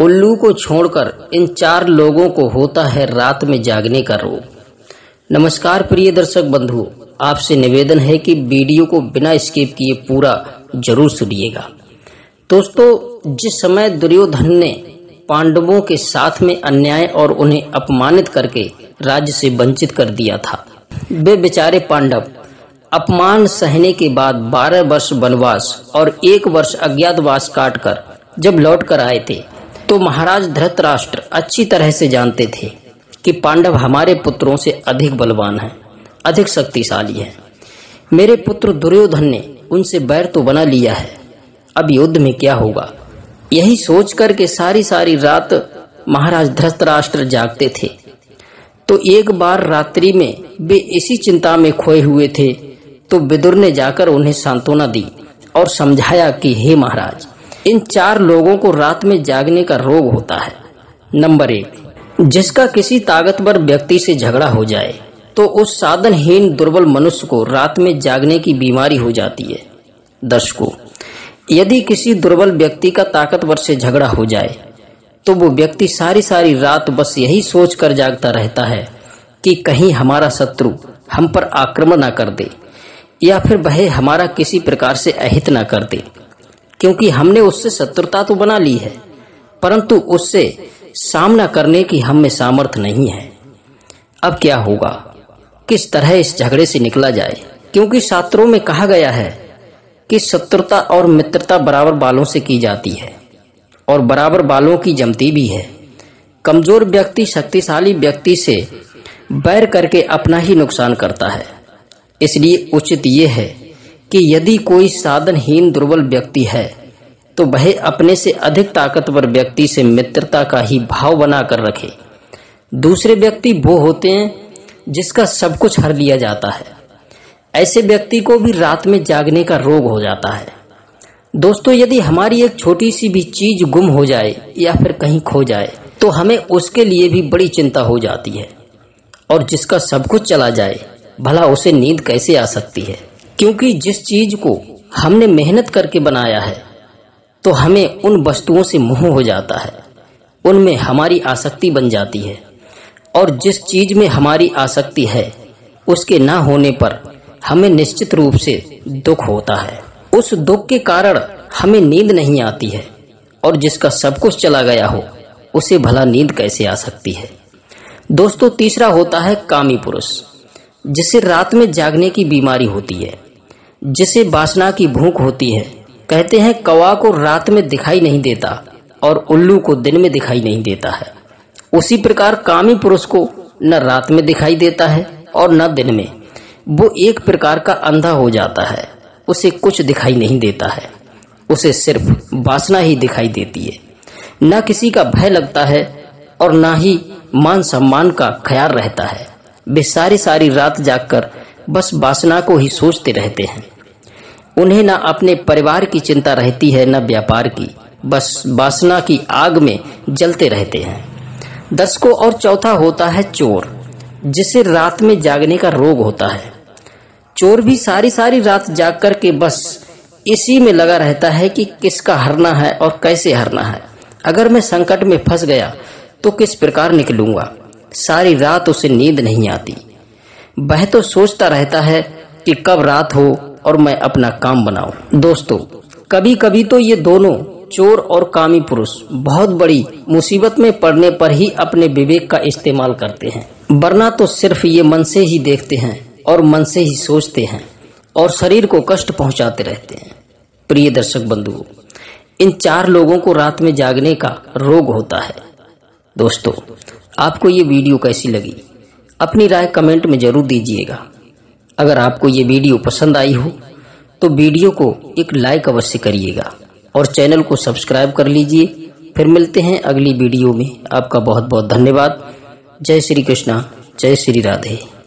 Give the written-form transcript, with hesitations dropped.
उल्लू को छोड़कर इन 4 लोगों को होता है रात में जागने का रोग। नमस्कार प्रिय दर्शक बंधुओं, आपसे निवेदन है कि वीडियो को बिना स्किप किए पूरा जरूर सुनिएगा। दोस्तों, जिस समय दुर्योधन ने पांडवों के साथ में अन्याय और उन्हें अपमानित करके राज्य से वंचित कर दिया था, वे बेचारे पांडव अपमान सहने के बाद 12 वर्ष वनवास और 1 वर्ष अज्ञातवास काटकर जब लौट कर आए थे, तो महाराज धृतराष्ट्र अच्छी तरह से जानते थे कि पांडव हमारे पुत्रों से अधिक बलवान हैं, अधिक शक्तिशाली हैं। मेरे पुत्र दुर्योधन ने उनसे बैर तो बना लिया है, अब युद्ध में क्या होगा, यही सोच कर के सारी रात महाराज धृतराष्ट्र जागते थे। तो एक बार रात्रि में वे इसी चिंता में खोए हुए थे, तो विदुर ने जाकर उन्हें सांत्वना दी और समझाया कि हे महाराज, इन 4 लोगों को रात में जागने का रोग होता है। नंबर 1, जिसका किसी ताकतवर व्यक्ति से झगड़ा हो जाए तो उस साधनहीन दुर्बल मनुष्य को रात में जागने की बीमारी हो जाती है। दर्शकों, यदि किसी दुर्बल व्यक्ति का ताकतवर से झगड़ा हो जाए तो वो व्यक्ति सारी रात बस यही सोच कर जागता रहता है कि कहीं हमारा शत्रु हम पर आक्रमण न कर दे या फिर वह हमारा किसी प्रकार से अहित न कर दे, क्योंकि हमने उससे शत्रुता तो बना ली है, परंतु उससे सामना करने की हम में सामर्थ्य नहीं है। अब क्या होगा, किस तरह इस झगड़े से निकला जाए, क्योंकि शास्त्रों में कहा गया है कि शत्रुता और मित्रता बराबर बालों से की जाती है और बराबर बालों की जमती भी है। कमजोर व्यक्ति शक्तिशाली व्यक्ति से बैर करके अपना ही नुकसान करता है। इसलिए उचित ये है कि यदि कोई साधनहीन दुर्बल व्यक्ति है तो वह अपने से अधिक ताकतवर व्यक्ति से मित्रता का ही भाव बनाकर रखे। दूसरे व्यक्ति वो होते हैं जिसका सब कुछ हर लिया जाता है। ऐसे व्यक्ति को भी रात में जागने का रोग हो जाता है। दोस्तों, यदि हमारी एक छोटी सी भी चीज गुम हो जाए या फिर कहीं खो जाए तो हमें उसके लिए भी बड़ी चिंता हो जाती है, और जिसका सब कुछ चला जाए भला उसे नींद कैसे आ सकती है, क्योंकि जिस चीज को हमने मेहनत करके बनाया है तो हमें उन वस्तुओं से मोह हो जाता है, उनमें हमारी आसक्ति बन जाती है, और जिस चीज में हमारी आसक्ति है उसके ना होने पर हमें निश्चित रूप से दुख होता है। उस दुख के कारण हमें नींद नहीं आती है, और जिसका सब कुछ चला गया हो उसे भला नींद कैसे आ सकती है। दोस्तों, तीसरा होता है कामी पुरुष, जिसे रात में जागने की बीमारी होती है, जिसे वासना की भूख होती है। कहते हैं कौवा को रात में दिखाई नहीं देता और उल्लू को दिन में दिखाई नहीं देता है। उसी प्रकार कामी पुरुष को न रात में दिखाई देता है और न दिन में। वो एक प्रकार का अंधा हो जाता है, उसे कुछ दिखाई नहीं देता है, उसे सिर्फ वासना ही दिखाई देती है। न किसी का भय लगता है और न ही मान सम्मान का ख्याल रहता है। वे सारी रात जागकर बस वासना को ही सोचते रहते हैं। उन्हें ना अपने परिवार की चिंता रहती है, न व्यापार की, बस वासना की आग में जलते रहते हैं। दर्शकों, और चौथा होता है चोर, जिसे रात में जागने का रोग होता है। चोर भी सारी रात जाग कर के बस इसी में लगा रहता है कि किसका हरना है और कैसे हरना है। अगर मैं संकट में फंस गया तो किस प्रकार निकलूंगा। सारी रात उसे नींद नहीं आती। वह तो सोचता रहता है कि कब रात हो और मैं अपना काम बनाऊं। दोस्तों, कभी कभी तो ये दोनों चोर और कामी पुरुष बहुत बड़ी मुसीबत में पड़ने पर ही अपने विवेक का इस्तेमाल करते हैं, वरना तो सिर्फ ये मन से ही देखते हैं और मन से ही सोचते हैं और शरीर को कष्ट पहुंचाते रहते हैं। प्रिय दर्शक बंधुओं, इन 4 लोगों को रात में जागने का रोग होता है। दोस्तों, आपको ये वीडियो कैसी लगी, अपनी राय कमेंट में जरूर दीजिएगा। अगर आपको ये वीडियो पसंद आई हो तो वीडियो को एक लाइक अवश्य करिएगा और चैनल को सब्सक्राइब कर लीजिए। फिर मिलते हैं अगली वीडियो में। आपका बहुत बहुत धन्यवाद। जय श्री कृष्णा, जय श्री राधे।